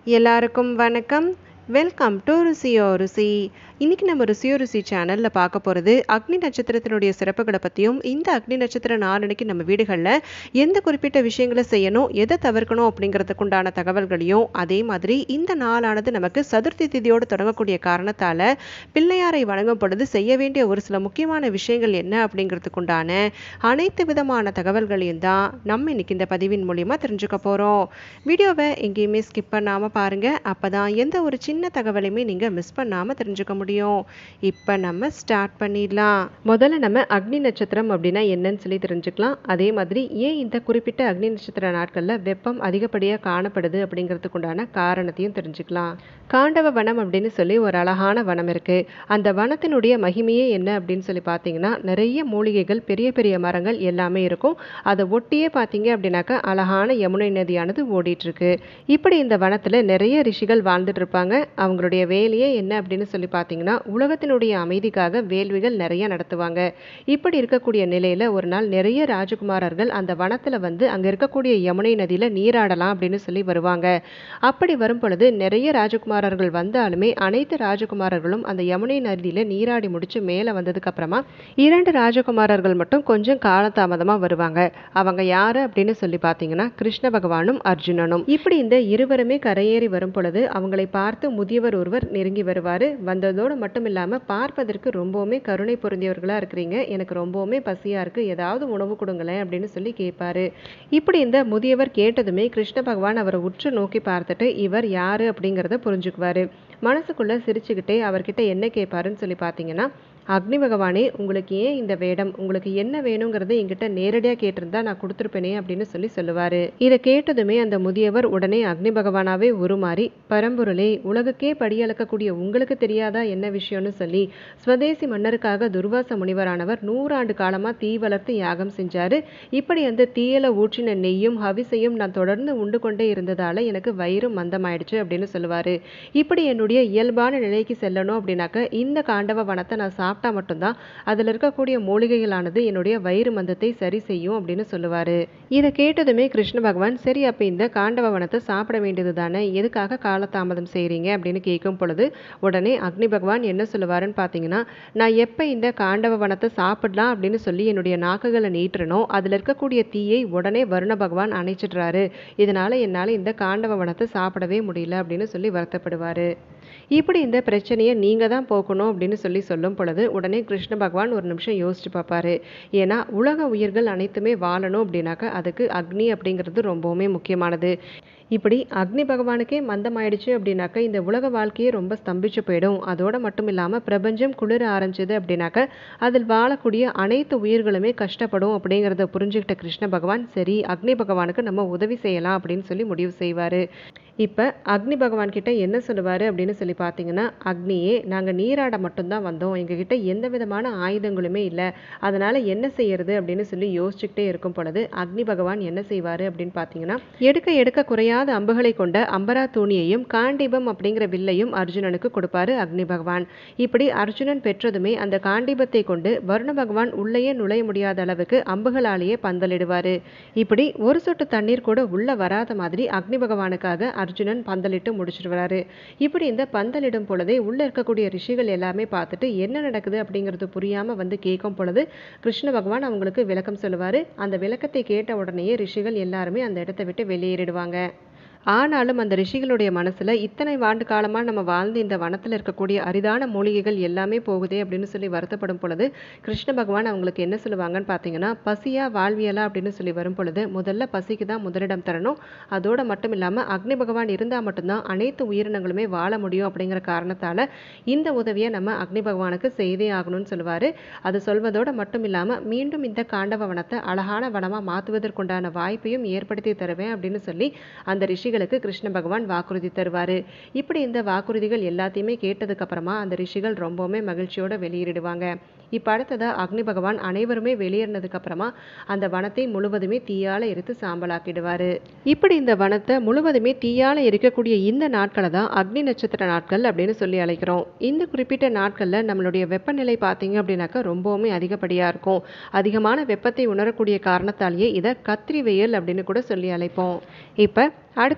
எல்லாருக்கும் வணக்கம். Welcome to ருசியோ ருசி. இன்றைக்கி நம்ம ருசியோ ருசி சேனலில் பார்க்க போகிறது அக்னி நட்சத்திரத்தினுடைய சிறப்புகளை பற்றியும், இந்த அக்னி நட்சத்திர நாளன்னைக்கு நம்ம வீடுகளில் எந்த குறிப்பிட்ட விஷயங்களை செய்யணும், எதை தவிர்க்கணும் அப்படிங்கிறதுக்கு உண்டான தகவல்களையும், அதே மாதிரி இந்த நாளானது நமக்கு சதுர்த்தி திதியோடு தொடங்கக்கூடிய காரணத்தால் பிள்ளையாரை வணங்கும் பொழுது செய்ய வேண்டிய ஒரு சில முக்கியமான விஷயங்கள் என்ன அப்படிங்கிறதுக்கு உண்டான அனைத்து விதமான தகவல்களையும் தான் நம்ம இன்னைக்கு இந்த பதிவின் மூலிமா தெரிஞ்சுக்க போகிறோம். வீடியோவை எங்கேயுமே ஸ்கிப் பண்ணாமல் பாருங்கள். அப்போ தான் எந்த ஒரு சின்ன தகவலையுமே நீங்கள் மிஸ் பண்ணாமல் தெரிஞ்சுக்க முடியும். இப்போ நம்ம ஸ்டார்ட் பண்ணிடலாம். முதல்ல நம்ம அக்னி நட்சத்திரம் அப்படின்னா என்னன்னு சொல்லி தெரிஞ்சுக்கலாம். அதே மாதிரி ஏன் இந்த குறிப்பிட்ட அக்னி நட்சத்திர நாட்களில் வெப்பம் அதிகப்படியாக காணப்படுது அப்படிங்கிறதுக்கு உண்டான காரணத்தையும் தெரிஞ்சுக்கலாம். காண்டவ வனம் அப்படின்னு சொல்லி ஒரு அழகான வனம் இருக்குது. அந்த வனத்தினுடைய மகிமையே என்ன அப்படின்னு சொல்லி பார்த்தீங்கன்னா, நிறைய மூலிகைகள், பெரிய பெரிய மரங்கள் எல்லாமே இருக்கும். அதை ஒட்டியே பார்த்தீங்க அப்படின்னாக்கா அழகான யமுனை நதியானது ஓடிட்டுருக்கு. இப்படி இந்த வனத்தில் நிறைய ரிஷிகள் வாழ்ந்துட்டு இருப்பாங்க. அவங்களுடைய வேலையே என்ன அப்படின்னு சொல்லி பார்த்தீங்கன்னா, உலகத்தினுடைய அமைதிக்காக வேள்விகள் நிறைய நடத்துவாங்க. இப்படி இருக்கக்கூடிய நிலையில் ஒரு நாள் நிறைய ராஜகுமாரர்கள் அந்த வனத்தில் வந்து அங்கே இருக்கக்கூடிய யமுனை நதியில் நீராடலாம் அப்படின்னு சொல்லி வருவாங்க. அப்படி வரும் பொழுது நிறைய ராஜகுமாரர்கள் வந்தாலுமே அனைத்து ராஜகுமாரர்களும் அந்த யமுனை நதியில் நீராடி முடிச்சு மேலே வந்ததுக்கு அப்புறமா 2 ராஜகுமாரர்கள் மட்டும் கொஞ்சம் காலதாமதமாக வருவாங்க. அவங்க யாரு அப்படின்னு சொல்லி பார்த்தீங்கன்னா, கிருஷ்ண பகவானும் அர்ஜுனனும். இப்படி இந்த இருவருமே கரையேறி வரும் பொழுது அவங்களை பார்த்து முதியவர் ஒருவர் நெருங்கி வருவார். வந்ததோடு மட்டும் இல்லாமல் பார்ப்பதற்கு ரொம்பவுமே கருணை பொருந்தியவர்களாக இருக்கிறீங்க, எனக்கு ரொம்பவுமே பசியாக இருக்குது, ஏதாவது உணவு கொடுங்களேன் அப்படின்னு சொல்லி கேட்பாரு. இப்படி இந்த முதியவர் கேட்டதுமே கிருஷ்ண பகவான் அவரை உற்று நோக்கி பார்த்துட்டு இவர் யாரு அப்படிங்கிறத புரிஞ்சுக்குவாரு. மனசுக்குள்ள சிரிச்சுக்கிட்டே அவர்கிட்ட என்ன கேட்பாருன்னு சொல்லி பார்த்தீங்கன்னா, அக்னி பகவானே, உங்களுக்கு ஏன் இந்த வேடம், உங்களுக்கு என்ன வேணுங்கிறது என்கிட்ட நேரடியாக கேட்டிருந்தா நான் கொடுத்துருப்பேனே அப்படின்னு சொல்லி சொல்லுவார். இதை கேட்டதுமே அந்த முதியவர் உடனே அக்னி பகவானாவே உருமாறி, பரம்பொருளே, உலகுக்கே படியளக்கக்கூடிய உங்களுக்கு தெரியாதா என்ன விஷயம்னு சொல்லி ஸ்வதேசி மன்னருக்காக துர்வாச முனிவரானவர் 100 ஆண்டு காலமாக தீ வளர்த்து யாகம் செஞ்சார். இப்படி அந்த தீயில ஊற்றின நெய்யும் ஹவிசையும் நான் தொடர்ந்து உண்டு கொண்டே இருந்ததால் எனக்கு வயிறு மந்தமாயிடுச்சு அப்படின்னு சொல்லுவார். இப்படி என்னுடைய இயல்பான நிலைக்கு செல்லணும் அப்படின்னாக்க இந்த காண்டவ வனத்தை நான் சாப்பிட்டா மட்டும்தான் அதில் இருக்கக்கூடிய மூலிகைகளானது என்னுடைய வயிறு மந்தத்தை சரி செய்யும் அப்படின்னு சொல்லுவார். இதை கேட்டதுமே கிருஷ்ண பகவான், சரி அப்போ இந்த காண்டவ வனத்தை சாப்பிட வேண்டியது தானே, எதுக்காக காலதாமதம் செய்கிறீங்க அப்படின்னு கேட்கும் பொழுது உடனே அக்னி பகவான் என்ன சொல்லுவாருன்னு பார்த்தீங்கன்னா, நான் எப்போ இந்த காண்டவ வனத்தை சாப்பிடலாம் அப்படின்னு சொல்லி என்னுடைய நாக்குகளை நீட்டுறனோ அதில் இருக்கக்கூடிய தீயை உடனே வருண பகவான் அணைச்சிடுறாரு. இதனால் என்னால் இந்த காண்டவ வனத்தை சாப்பிடவே முடியல அப்படின்னு சொல்லி வருத்தப்படுவார். இப்படி இந்த பிரச்சனையை நீங்கள் தான் போக்கணும் அப்படின்னு சொல்லி சொல்லும் பொழுது உடனே கிருஷ்ண பகவான் ஒரு நிமிஷம் யோசிச்சு பார்ப்பாரு. ஏன்னா உலக உயிர்கள் அனைத்துமே வாழணும் அப்படின்னாக்கா அதுக்கு அக்னி அப்படிங்கிறது ரொம்பவுமே முக்கியமானது. இப்படி அக்னி பகவானுக்கே மந்தமாயிடுச்சு அப்படின்னாக்கா இந்த உலக வாழ்க்கையே ரொம்ப ஸ்தம்பிச்சு போயிடும். அதோடு மட்டும் இல்லாமல் பிரபஞ்சம் குளிர ஆரம்பிச்சது அப்படின்னாக்கா அதில் வாழக்கூடிய அனைத்து உயிர்களுமே கஷ்டப்படும் அப்படிங்கிறத புரிஞ்சுக்கிட்ட கிருஷ்ண பகவான், சரி அக்னி பகவானுக்கு நம்ம உதவி செய்யலாம் அப்படின்னு சொல்லி முடிவு செய்வார். இப்போ அக்னி பகவான் கிட்ட என்ன சொல்லுவார் அப்படின்னு சொல்லி பார்த்தீங்கன்னா, அக்னியே, நாங்கள் நீராட மட்டும்தான் வந்தோம், எங்ககிட்ட எந்த விதமான ஆயுதங்களுமே இல்லை, அதனால் என்ன செய்யறது அப்படின்னு சொல்லி யோசிச்சுக்கிட்டே இருக்கும் பொழுது அக்னி பகவான் என்ன செய்வார் அப்படின்னு பார்த்தீங்கன்னா, எடுக்க எடுக்க குறையாத அம்புகளை கொண்ட அம்பரா தூணியையும் காண்டீபம் அப்படிங்கிற வில்லையும் அர்ஜுனனுக்கு கொடுப்பாரு அக்னி பகவான். இப்படி அர்ஜுனன் பெற்றதுமே அந்த காண்டீபத்தை கொண்டு வருண பகவான் உள்ளேயே நுழைய முடியாத அளவுக்கு அம்புகளாலேயே பந்தலிடுவார். இப்படி ஒரு சொட்டு தண்ணீர் கூட உள்ள வராத மாதிரி அக்னி பகவானுக்காக அர்ஜுனன் பந்தலிட்டு முடிச்சிட்டு வராரு. இப்படி இந்த பந்தலிடும் பொழுதே உள்ள இருக்கக்கூடிய ரிஷிகள் எல்லாமே பார்த்துட்டு என்ன நடக்குது அப்படிங்கிறது புரியாம வந்து கேட்கும் பொழுது கிருஷ்ண பகவான் அவங்களுக்கு விளக்கம் சொல்லுவாரு. அந்த விளக்கத்தை கேட்ட உடனேயே ரிஷிகள் எல்லாருமே அந்த இடத்தை விட்டு வெளியேறிடுவாங்க. ஆனாலும் அந்த ரிஷிகளுடைய மனசில் இத்தனை ஆண்டு காலமாக நம்ம வாழ்ந்து இந்த வனத்தில் இருக்கக்கூடிய அரிதான மூலிகைகள் எல்லாமே போகுதே அப்படின்னு சொல்லி வருத்தப்படும் பொழுது கிருஷ்ண பகவான் அவங்களுக்கு என்ன சொல்லுவாங்கன்னு பார்த்தீங்கன்னா, பசியா வாழ்வியலா அப்படின்னு சொல்லி வரும் பொழுது முதல்ல பசிக்கு தான் முதலிடம் தரணும். அதோடு மட்டும் இல்லாமல் அக்னி பகவான் இருந்தால் மட்டும்தான் அனைத்து உயிரினங்களுமே வாழ முடியும் அப்படிங்கிற காரணத்தால் இந்த உதவியை நம்ம அக்னி பகவானுக்கு செய்தே ஆகணும்னு சொல்லுவார். அது சொல்வதோடு மட்டும் இல்லாமல் மீண்டும் இந்த காண்டவ வனத்தை அழகான வனமாக மாற்றுவதற்குண்டான வாய்ப்பையும் ஏற்படுத்தி தருவேன் அப்படின்னு சொல்லி அந்த ரிஷிகள் கிருஷ்ண பகவான் வாக்குறுதி தருவாரு. இப்படி இந்த வாக்குறுதிகள் எல்லாத்தையுமே கேட்டதுக்கு அப்புறமா அந்த ரிஷிகள் ரொம்பவுமே மகிழ்ச்சியோட வெளியேறிடுவாங்க. இப்ப அடுத்ததா அக்னி பகவான் அனைவருமே வெளியேறினதுக்கு அப்புறமா அந்த வனத்தை முழுவதுமே தீயால எரித்து சாம்பலாக்கிடுவாரு. இப்படி இந்த வனத்தை முழுவதுமே தீயால எரிக்கக்கூடிய இந்த நாட்களை தான் அக்னி நட்சத்திர நாட்கள் அப்படின்னு சொல்லி அழைக்கிறோம். இந்த குறிப்பிட்ட நாட்கள்ல நம்மளுடைய வெப்பநிலை பார்த்தீங்க அப்படின்னாக்கா ரொம்பவுமே அதிகப்படியா இருக்கும். அதிகமான வெப்பத்தை உணரக்கூடிய காரணத்தாலேயே இதை கத்திரி வெயில் அப்படின்னு கூட சொல்லி அழைப்போம். இப்ப அடுத்த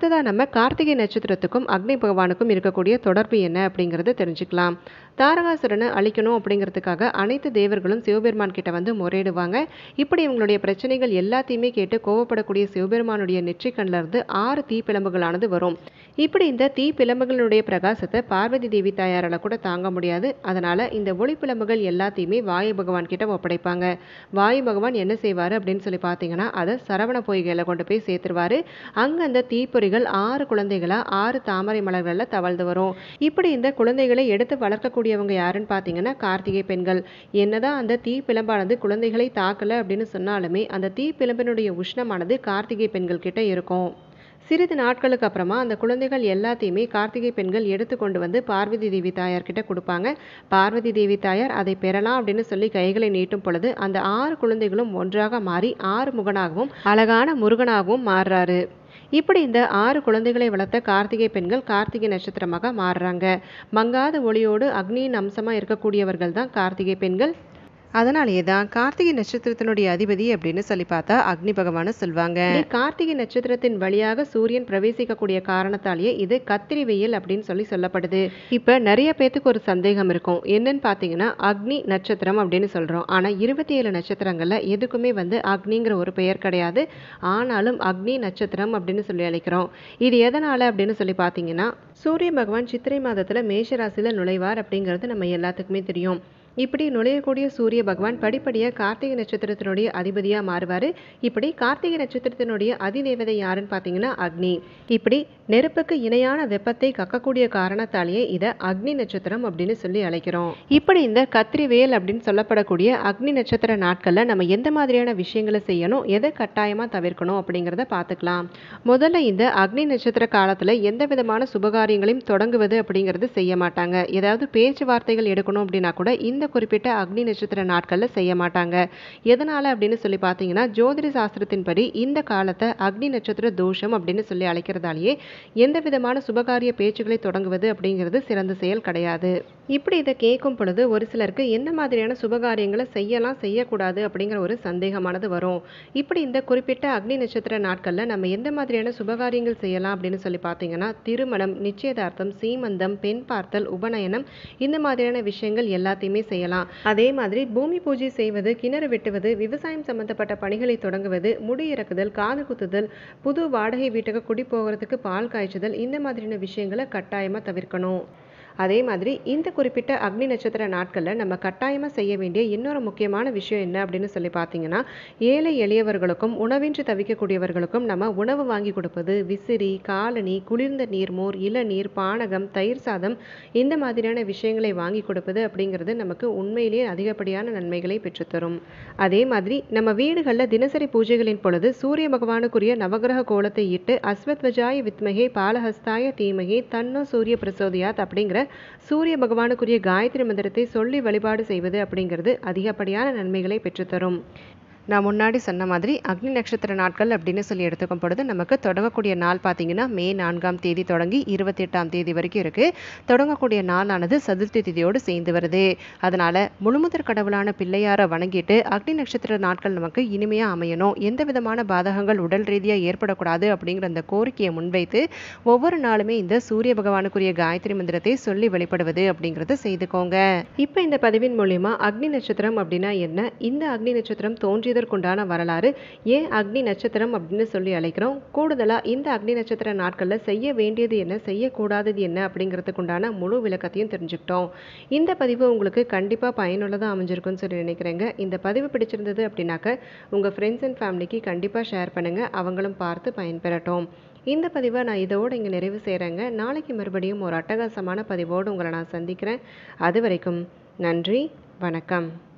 அடுத்ததா நம்ம கார்த்திகை நட்சத்திரத்துக்கும் அக்னி பகவானுக்கும் இருக்கக்கூடிய தொடர்பு என்ன அப்படிங்கறத தெரிஞ்சுக்கலாம். தாரகாசுரனை அழிக்கணும் அப்படிங்கிறதுக்காக அனைத்து தேவர்களும் சிவபெருமான் கிட்ட வந்து முறையிடுவாங்க. இப்படி இவங்களுடைய பிரச்சனைகள் எல்லாத்தையுமே கேட்டு கோவப்படக்கூடிய சிவபெருமானுடைய நெற்றிக்கண்ல இருந்து 6 தீப்பிழம்புகளானது வரும். இப்படி இந்த தீப்பிழம்புகளுடைய பிரகாசத்தை பார்வதி தேவி தாயாரால கூட தாங்க முடியாது. அதனால இந்த ஒளிப்பிழம்புகள் எல்லாத்தையுமே வாயு பகவான் கிட்ட ஒப்படைப்பாங்க. வாயு பகவான் என்ன செய்வாரு அப்படின்னு சொல்லி பார்த்தீங்கன்னா, அதை சரவண பொய்கையில கொண்டு போய் சேர்த்துருவாரு. அங்க அந்த தீப்பொறிகள் 6 குழந்தைகளா 6 தாமரை மலர்கள்ல தவழ்ந்து வரும். இப்படி இந்த குழந்தைகளை எடுத்து வளர்க்கக்கூடியவங்க யாருன்னு பார்த்தீங்கன்னா கார்த்திகை பெண்கள். என்னதான் அந்த தீப்பிழம்பானது குழந்தைகளை தாக்கல அப்படின்னு சொன்னாலுமே அந்த தீப்பிழம்பினுடைய உஷ்ணமானது கார்த்திகை பெண்கள் கிட்ட இருக்கும். சிறிது நாட்களுக்கு அப்புறமா அந்த குழந்தைகள் எல்லாத்தையுமே கார்த்திகை பெண்கள் எடுத்து கொண்டு வந்து பார்வதி தேவி தாயார் கிட்ட கொடுப்பாங்க. பார்வதி தேவி தாயார் அதை பெறலாம் அப்படின்னு சொல்லி கைகளை நீட்டும் பொழுது அந்த 6 குழந்தைகளும் ஒன்றாக மாறி 6 முகனாகவும் அழகான முருகனாகவும் மாறுறாரு. இப்படி இந்த 6 குழந்தைகளை வளர்த்த கார்த்திகை பெண்கள் கார்த்திகை நட்சத்திரமாக மாறுறாங்க. மங்காத ஒளியோடு அக்னியின் அம்சமா இருக்கக்கூடியவர்கள் தான் கார்த்திகை பெண்கள். அதனாலேயே தான் கார்த்திகை நட்சத்திரத்தினுடைய அதிபதி அப்படின்னு சொல்லி பார்த்தா அக்னி பகவான சொல்லுவாங்க. கார்த்திகை நட்சத்திரத்தின் வழியாக சூரியன் பிரவேசிக்கக்கூடிய காரணத்தாலேயே இது கத்திரி வெயில் அப்படின்னு சொல்லி சொல்லப்படுது. இப்ப நிறைய பேத்துக்கு ஒரு சந்தேகம் இருக்கும். என்னன்னு பாத்தீங்கன்னா அக்னி நட்சத்திரம் அப்படின்னு சொல்றோம். ஆனா 27 நட்சத்திரங்கள்ல எதுக்குமே வந்து அக்னிங்கிற ஒரு பெயர் கிடையாது. ஆனாலும் அக்னி நட்சத்திரம் அப்படின்னு சொல்லி அழைக்கிறோம். இது எதனால அப்படின்னு சொல்லி பாத்தீங்கன்னா சூரிய பகவான் சித்திரை மாதத்துல மேஷ ராசியில நுழைவார் அப்படிங்கிறது நம்ம எல்லாத்துக்குமே தெரியும். இப்படி நுழையக்கூடிய சூரிய பகவான் படிப்படியாக கார்த்திகை நட்சத்திரத்தினுடைய அதிபதியாக மாறுவார். இப்படி கார்த்திகை நட்சத்திரத்தினுடைய அதிதேவதை யாருன்னு பார்த்தீங்கன்னா அக்னி. இப்படி நெருப்புக்கு இணையான வெப்பத்தை கக்கக்கூடிய காரணத்தாலேயே இதை அக்னி நட்சத்திரம் அப்படின்னு சொல்லி அழைக்கிறோம். இப்படி இந்த கத்திரிவேல் அப்படின்னு சொல்லப்படக்கூடிய அக்னி நட்சத்திர நாட்களில் நம்ம எந்த மாதிரியான விஷயங்களை செய்யணும், எதை கட்டாயமாக தவிர்க்கணும் அப்படிங்கிறத பார்த்துக்கலாம். முதல்ல இந்த அக்னி நட்சத்திர காலத்தில் எந்த விதமான சுபகாரியங்களையும் தொடங்குவது அப்படிங்கிறது செய்ய மாட்டாங்க. ஏதாவது பேச்சுவார்த்தைகள் எடுக்கணும் அப்படின்னா கூட இந்த குறிப்பிட்ட அக்னி நட்சத்திர நாட்கள்ல செய்ய மாட்டாங்க. எதனால அப்படின்னு சொல்லி பார்த்தீங்கன்னா ஜோதிட சாஸ்திரத்தின்படி இந்த காலத்தை அக்னி நட்சத்திர தோஷம் அப்படின்னு சொல்லி அழைக்கிறதாலேயே எந்த விதமான சுபகாரிய பேச்சுகளை தொடங்குவது அப்படிங்கிறது சிறந்த செயல் கிடையாது. இப்படி இதை கேட்கும் பொழுது ஒரு சிலருக்கு எந்த மாதிரியான சுபகாரியங்களை செய்யலாம் செய்யக்கூடாது அப்படிங்கிற ஒரு சந்தேகமானது வரும். இப்படி இந்த குறிப்பிட்ட அக்னி நட்சத்திர நாட்கள்ல நம்ம எந்த மாதிரியான சுபகாரியங்கள் செய்யலாம் அப்படின்னு சொல்லி பார்த்தீங்கன்னா திருமணம், நிச்சயதார்த்தம், சீமந்தம், பெண் பார்த்தல், உபநயனம் இந்த மாதிரியான விஷயங்கள் எல்லாத்தையுமே செய்யலாம். அதே மாதிரி பூமி பூஜை செய்வது, கிணறு வெட்டுவது, விவசாயம் சம்பந்தப்பட்ட பணிகளை தொடங்குவது, முடி இறக்குதல், காது குத்துதல், புது வாடகை வீட்டுக்கு குடி போகிறதுக்கு பால் காய்ச்சுதல் இந்த மாதிரியான விஷயங்களை கட்டாயமா தவிர்க்கணும். அதே மாதிரி இந்த குறிப்பிட்ட அக்னி நட்சத்திர நாட்களில் நம்ம கட்டாயமாக செய்ய வேண்டிய இன்னொரு முக்கியமான விஷயம் என்ன அப்படின்னு சொல்லி பார்த்தீங்கன்னா ஏழை எளியவர்களுக்கும் உணவின்றி தவிக்கக்கூடியவர்களுக்கும் நம்ம உணவு வாங்கி கொடுப்பது, விசிறி, காலனி, குளிர்ந்த நீர்மோர், இளநீர், பானகம், தயிர் சாதம் இந்த மாதிரியான விஷயங்களை வாங்கி கொடுப்பது அப்படிங்கிறது நமக்கு உண்மையிலேயே அதிகப்படியான நன்மைகளை பெற்றுத்தரும். அதே மாதிரி நம்ம வீடுகளில் தினசரி பூஜைகளின் பொழுது சூரிய பகவானுக்குரிய நவகிரக கோலத்தை இட்டு அஸ்வத்வஜாய வித்மகே பாலஹஸ்தாய தீமகே தன்னோ சூரிய பிரசோதியாத் அப்படிங்கிற சூரிய பகவானுக்குரிய காயத்ரி மந்திரத்தை சொல்லி வழிபாடு செய்வது அப்படிங்கிறது அதிகப்படியான நன்மைகளை பெற்றுத்தரும். நான் முன்னாடி சொன்ன மாதிரி அக்னி நட்சத்திர நாட்கள் அப்படின்னு சொல்லி எடுத்துக்கும் பொழுது நமக்கு தொடங்கக்கூடிய நாள் பார்த்தீங்கன்னா மே 4ஆம் தேதி தொடங்கி 28ஆம் தேதி வரைக்கும் இருக்குது. தொடங்கக்கூடிய நாளானது சதுர்த்தி திதியோடு சேர்ந்து வருது. அதனால் முழுமுதற் கடவுளான பிள்ளையாரை வணங்கிட்டு அக்னி நட்சத்திர நாட்கள் நமக்கு இனிமையாக அமையணும், எந்த விதமான பாதகங்கள் உடல் ரீதியாக ஏற்படக்கூடாது அப்படிங்கிற அந்த கோரிக்கையை முன்வைத்து ஒவ்வொரு நாளுமே இந்த சூரிய பகவானுக்குரிய காயத்ரி மந்திரத்தை சொல்லி வழிபடுவது அப்படிங்கிறத செய்துக்கோங்க. இப்போ இந்த பதிவின் மூலிமா அக்னி நட்சத்திரம் அப்படின்னா என்ன, இந்த அக்னி நட்சத்திரம் தோன்றிய ான வரலாறு, ஏன் அக்னி நட்சத்திரம் அப்படின்னு சொல்லி அழைக்கிறோம், கூடுதலா இந்த அக்னி நட்சத்திர நாட்கள்ல செய்ய வேண்டியது என்ன, செய்யக்கூடாதது என்ன அப்படிங்கிறதுக்கு உண்டான முழு விளக்கத்தையும் தெரிஞ்சுக்கிட்டோம். இந்த பதிவு உங்களுக்கு கண்டிப்பா பயனுள்ளதா அமைஞ்சிருக்குன்னு சொல்லி நினைக்கிறேங்க. இந்த பதிவு பிடிச்சிருந்தது அப்படின்னாக்க உங்க ஃப்ரெண்ட்ஸ் அண்ட் ஃபேமிலிக்கு கண்டிப்பா ஷேர் பண்ணுங்க, அவங்களும் பார்த்து பயன்பெறட்டும். இந்த பதிவை நான் இதோடு இங்கே நிறைவு செய்கிறேங்க. நாளைக்கு மறுபடியும் ஒரு அட்டகாசமான பதிவோடு உங்களை நான் சந்திக்கிறேன். அது வரைக்கும் நன்றி, வணக்கம்.